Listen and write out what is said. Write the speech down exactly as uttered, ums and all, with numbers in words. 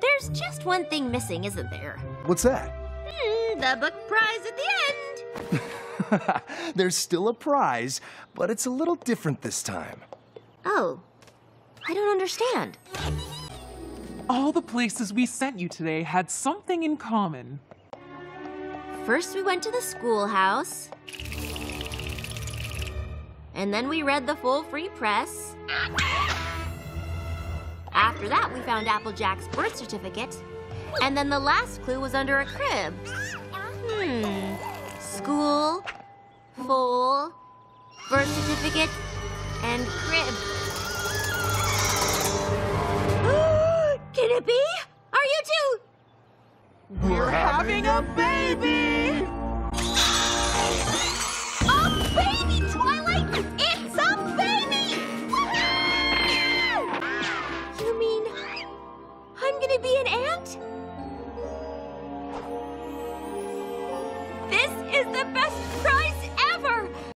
There's just one thing missing, isn't there? What's that? Hmm, the book prize at the end. There's still a prize, but it's a little different this time. Oh, I don't understand. All the places we sent you today had something in common. First we went to the schoolhouse. And then we read the full free press. After that, we found Applejack's birth certificate. And then the last clue was under a crib. Hmm. School, full, birth certificate, and crib. Can it be? Are you two? We're having a baby! A baby, Twilight! It's a baby! You mean I'm gonna be an ant? This is the best